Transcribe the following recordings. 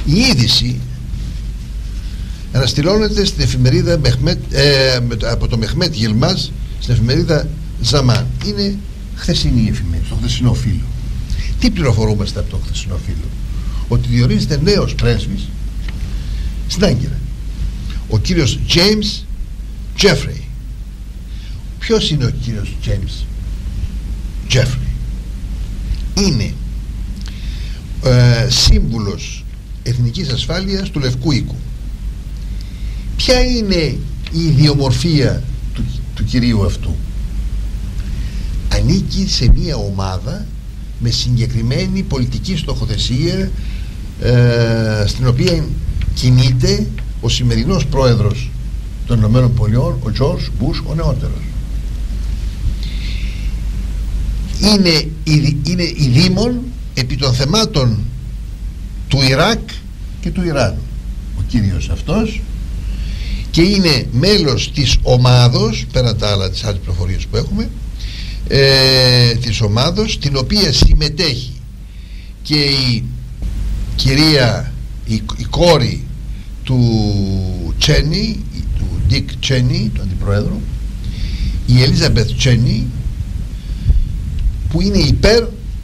Η είδηση αναστηλώνεται στην εφημερίδα από το Μεχμέτ Γιλμάζ, στην εφημερίδα Ζαμάν. Είναι χθεσινή η εφημερίδα, στο χθεσινό φύλλο. Τι πληροφορούμαστε από το χθεσινό φύλλο? Ότι διορίζεται νέος πρέσβης στην Άγκυρα, ο κύριος James Jeffrey. Ποιος είναι ο κύριος James Jeffrey? Είναι σύμβουλος εθνικής ασφάλειας του Λευκού Οίκου. Ποια είναι η ιδιομορφία του κυρίου αυτού? Ανήκει σε μια ομάδα με συγκεκριμένη πολιτική στοχοθεσία, στην οποία κινείται ο σημερινός πρόεδρος των Ηνωμένων Πολιτειών, ο George Bush ο νεότερος. Είναι η δήμον επί των θεμάτων του Ιράκ και του Ιράν ο κύριος αυτός, και είναι μέλος της ομάδος, πέρα τα άλλα, τις άλλες πληροφορίες που έχουμε, της ομάδος την οποία συμμετέχει και η κυρία, η κόρη του Τσένι, του Ντίκ Τσένι, του αντιπροέδρου, η Ελίζαμπεθ Τσένι, που είναι υπέρ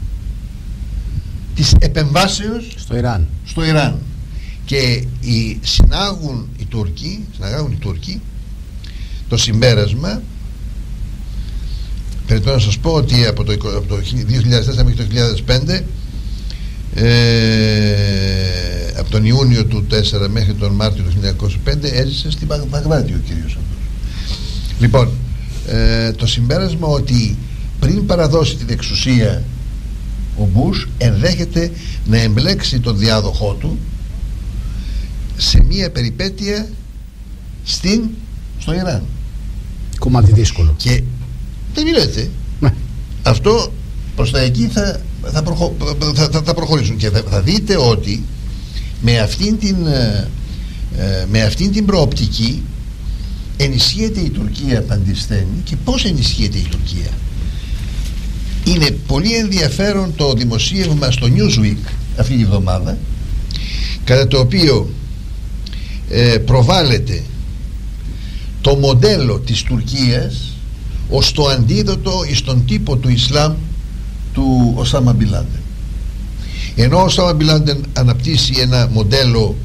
της επεμβάσεως στο Ιράν. Και συνάγουν οι Τούρκοι το συμπέρασμα. Πρέπει να σας πω ότι από το 2004 μέχρι το 2005, από τον Ιούνιο του 2004 μέχρι τον Μάρτιο του 1905, έζησε στην Βαγδάτη ο κύριος αυτός. Λοιπόν, το συμπέρασμα ότι πριν παραδώσει την εξουσία ο Μπούς ενδέχεται να εμπλέξει τον διάδοχό του σε μία περιπέτεια στο Ιράν. Κομμάτι δύσκολο. Και δεν μιλάτε. Αυτό προς τα εκεί θα προχωρήσουν, και θα δείτε ότι με αυτήν την προοπτική ενισχύεται η Τουρκία παντισθένει. Και πώς ενισχύεται η Τουρκία? Είναι πολύ ενδιαφέρον το δημοσίευμα στο Newsweek αυτή τη εβδομάδα, κατά το οποίο προβάλλεται το μοντέλο της Τουρκίας ως το αντίδοτο στον τύπο του Ισλάμ του Οσάμα Μπιν Λάντεν. Ενώ ο Οσάμα Μπιν Λάντεν αναπτύσσει ένα μοντέλο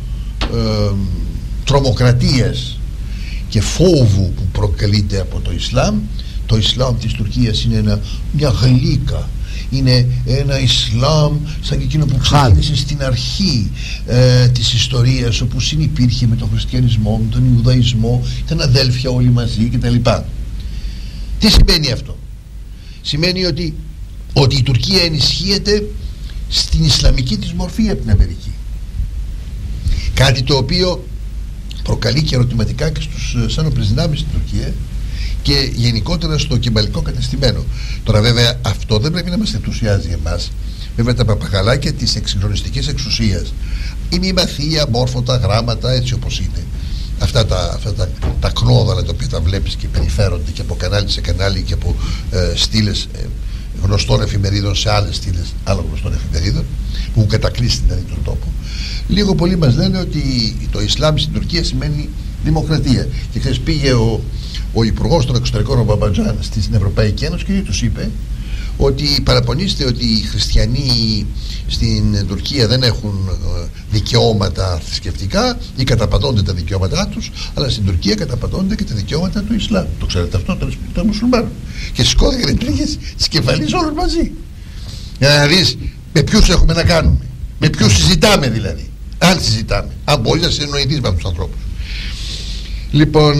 τρομοκρατίας και φόβου που προκαλείται από το Ισλάμ, το Ισλάμ της Τουρκίας είναι μια γλύκα, είναι ένα Ισλάμ σαν και εκείνο που ξεκίνησε στην αρχή της ιστορίας, όπου συνυπήρχε με τον χριστιανισμό, με τον Ιουδαϊσμό, ήταν αδέλφια όλοι μαζί κτλ. Τι σημαίνει αυτό? Σημαίνει ότι η Τουρκία ενισχύεται στην Ισλαμική της μορφή από την Αμερική, κάτι το οποίο προκαλεί και ερωτηματικά και στους ένοπλες δυνάμεις στην Τουρκία και γενικότερα στο κεμπαλικό κατεστημένο. Τώρα βέβαια αυτό δεν πρέπει να μας ενθουσιάζει εμάς. Βέβαια τα παπαγαλάκια της εξυγχρονιστικής εξουσίας, η μη μαθία, μόρφωτα, γράμματα, έτσι όπως είναι, αυτά τα knόδαλα τα οποία τα βλέπεις και περιφέρονται και από κανάλι σε κανάλι και από στήλες γνωστών εφημερίδων σε άλλες στήλες άλλων γνωστών εφημερίδων, που έχουν κατακλείσει δηλαδή τον τόπο, λίγο πολύ μας λένε ότι το Ισλάμ στην Τουρκία σημαίνει δημοκρατία. Και χθες πήγε ο Υπουργός των Εξωτερικών, ο Μπαμπατζάν, στην Ευρωπαϊκή Ένωση και τους είπε ότι παραπονείστε ότι οι χριστιανοί στην Τουρκία δεν έχουν δικαιώματα θρησκευτικά ή καταπατώνται τα δικαιώματά τους, αλλά στην Τουρκία καταπατώνται και τα δικαιώματα του Ισλάμ. Το ξέρετε αυτό, των μουσουλμάνων. Και σηκώθηκαν οι τρίχες της κεφαλής όλων μαζί. Για να δεις με ποιους έχουμε να κάνουμε, με ποιους συζητάμε δηλαδή, αν συζητάμε, αν μπορείς να συνεννοηθείς με αυτούς τους ανθρώπους. Λοιπόν,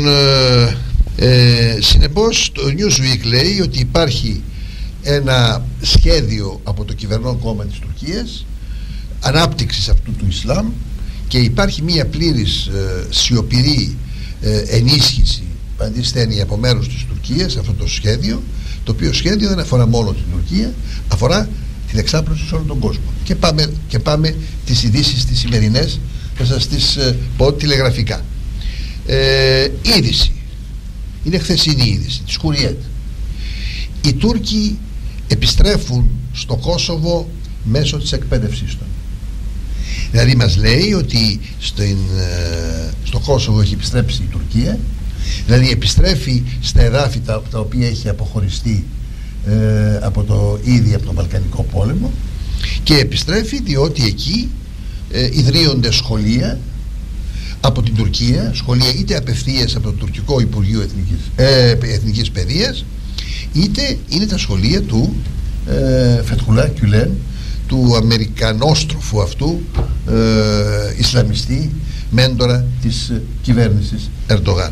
συνεπώς το Newsweek λέει ότι υπάρχει ένα σχέδιο από το κυβερνών κόμμα της Τουρκίας ανάπτυξης αυτού του Ισλάμ, και υπάρχει μια πλήρης σιωπηρή ενίσχυση παντισθένη από μέρους της Τουρκίας αυτό το σχέδιο, το οποίο σχέδιο δεν αφορά μόνο την Τουρκία, αφορά την εξάπλωση σε όλο τον κόσμο. Και πάμε τις ειδήσεις τις σημερινές, θα σας τις πω τηλεγραφικά. Είδηση είναι χθεσινή είδηση της Χουριέτ. Οι Τούρκοι επιστρέφουν στο Κόσοβο μέσω της εκπαίδευσής των. Δηλαδή μας λέει ότι στο Κόσοβο έχει επιστρέψει η Τουρκία, δηλαδή επιστρέφει στα εδάφη τα οποία έχει αποχωριστεί ήδη από τον Βαλκανικό πόλεμο, και επιστρέφει διότι εκεί ιδρύονται σχολεία από την Τουρκία, σχολεία είτε απευθείας από το τουρκικό Υπουργείο Εθνικής Παιδείας, είτε είναι τα σχολεία του Φετχουλά Κιουλέν, του αμερικανόστροφου αυτού Ισλαμιστή, μέντορα της κυβέρνησης Ερντογάν.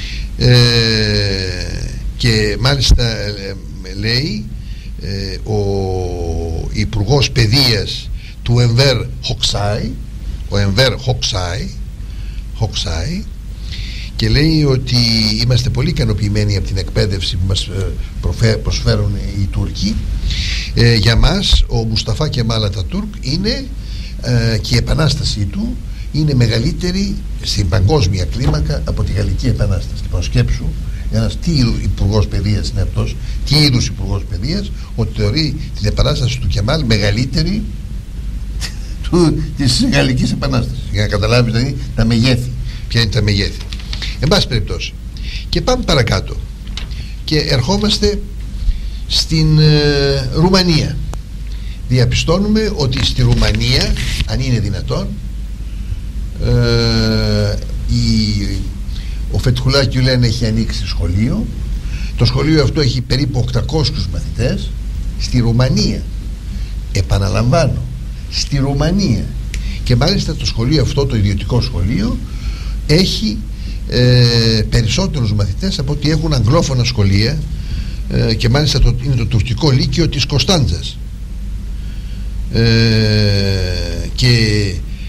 Και μάλιστα λέει ο Υπουργός Παιδείας του Ενβέρ Χοξάι, και λέει ότι είμαστε πολύ ικανοποιημένοι από την εκπαίδευση που μας προσφέρουν οι Τούρκοι. Για μας ο Μουσταφά Κεμάλ Ατατούρκ είναι και η επανάστασή του είναι μεγαλύτερη στην παγκόσμια κλίμακα από τη Γαλλική Επανάσταση. Λοιπόν, σκέψου τι υπουργός παιδείας είναι αυτός, τι είδους υπουργός παιδείας, ότι θεωρεί την επανάσταση του Κεμάλ μεγαλύτερη της Γαλλικής Επανάστασης, για να καταλάβεις δηλαδή τα μεγέθη, ποια είναι τα μεγέθη. Εν πάση περιπτώσει, και πάμε παρακάτω και ερχόμαστε στην Ρουμανία. Διαπιστώνουμε ότι στη Ρουμανία, αν είναι δυνατόν, ο Φετχουλά Κιουλέν έχει ανοίξει σχολείο. Το σχολείο αυτό έχει περίπου 800 μαθητές στη Ρουμανία, επαναλαμβάνω, στη Ρουμανία. Και μάλιστα το σχολείο αυτό, το ιδιωτικό σχολείο, έχει περισσότερους μαθητές από ότι έχουν αγγλόφωνα σχολεία, και μάλιστα είναι το τουρκικό λύκειο της Κωνσταντζας, και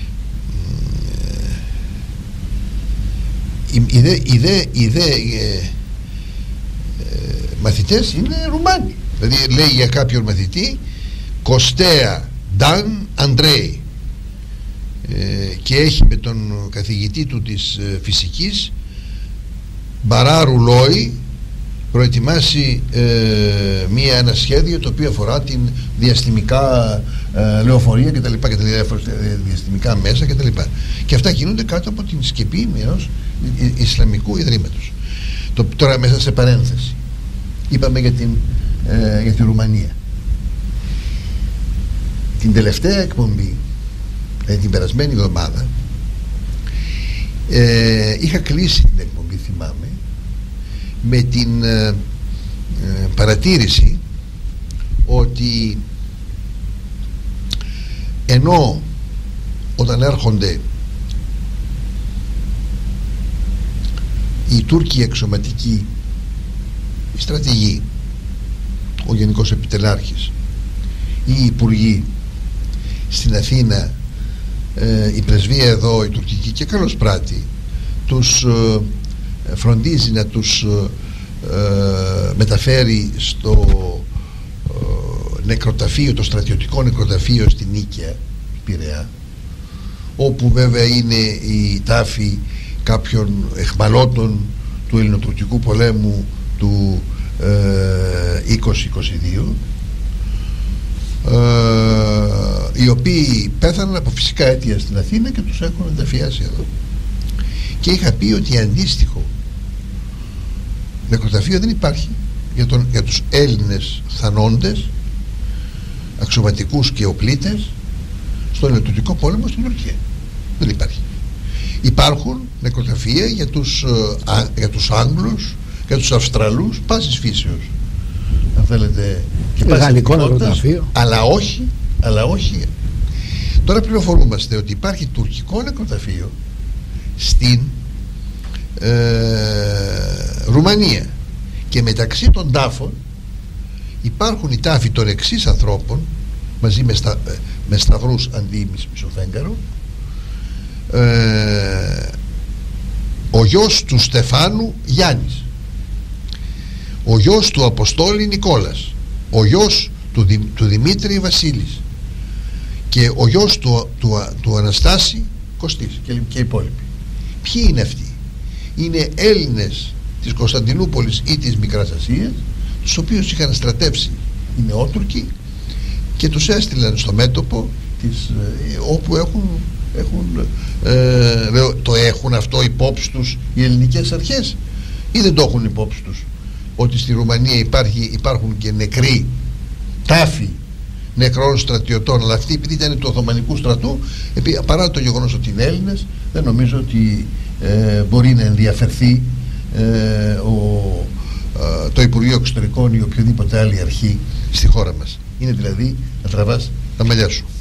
οι δε μαθητές είναι Ρουμάνοι. Δηλαδή λέει για κάποιον μαθητή Κωστέα Νταν Αντρέι, και έχει με τον καθηγητή του της φυσικής Μπαράρου Λόι προετοιμάσει ένα σχέδιο το οποίο αφορά την διαστημικά λεωφορεία και τα λοιπά, και τα διαστημικά μέσα και τα λοιπά, και αυτά κινούνται κάτω από την σκεπή ενός Ισλαμικού Ιδρύματος. Τώρα μέσα σε παρένθεση είπαμε για τη Ρουμανία. Την τελευταία εκπομπή, την περασμένη εβδομάδα, είχα κλείσει την εκπομπή, θυμάμαι, με την παρατήρηση ότι ενώ όταν έρχονται οι Τούρκοι εξωματικοί, οι στρατηγοί, ο Γενικός Επιτελάρχης, οι υπουργοί στην Αθήνα, η πρεσβεία εδώ, η τουρκική, και καλώς πράττει, τους φροντίζει να τους μεταφέρει στο νεκροταφείο, το στρατιωτικό νεκροταφείο στην Νίκαια, Πειραιά, όπου βέβαια είναι η τάφη κάποιων εχμαλώτων του ελληνοτουρκικού πολέμου του 2022, οι οποίοι πέθαναν από φυσικά αίτια στην Αθήνα και τους έχουν ενταφιάσει εδώ. Και είχα πει ότι αντίστοιχο νεκροταφείο δεν υπάρχει για τους Έλληνες θανόντες, αξιωματικούς και οπλίτες στον ελληνοτουρκικό πόλεμο στην Τουρκία. Δεν υπάρχει. Υπάρχουν νεκροταφεία για τους Άγγλους, για τους Αυστραλούς, πάσης φύσεως, αν θέλετε, και γαλλικό νεκροταφείο, αλλά όχι. Τώρα πληροφορούμαστε ότι υπάρχει τουρκικό νεκροταφείο στην Ρουμανία, και μεταξύ των τάφων υπάρχουν οι τάφοι των εξής ανθρώπων, μαζί με σταυρούς αντί μισοφέγγαρο, ο γιος του Στεφάνου Γιάννης, ο γιος του Αποστόλη Νικόλας, ο γιος του Δημήτρη Βασίλης και ο γιος του Αναστάση Κωστής και οι υπόλοιποι. Ποιοι είναι αυτοί? Είναι Έλληνες της Κωνσταντινούπολης ή της Μικράς Ασίας, τους οποίους είχαν στρατεύσει οι Νεότουρκοι και τους έστειλαν στο μέτωπο όπου το έχουν αυτό υπόψη τους οι ελληνικές αρχές, ή δεν το έχουν υπόψη τους ότι στη Ρουμανία υπάρχουν και νεκροί τάφοι νεκρών στρατιωτών, αλλά αυτοί επειδή ήταν του Οθωμανικού στρατού, παρά το γεγονός ότι είναι Έλληνες, δεν νομίζω ότι μπορεί να ενδιαφερθεί το Υπουργείο Εξωτερικών ή οποιοδήποτε άλλη αρχή στη χώρα μας. Είναι δηλαδή να τραβάς τα μαλλιά σου.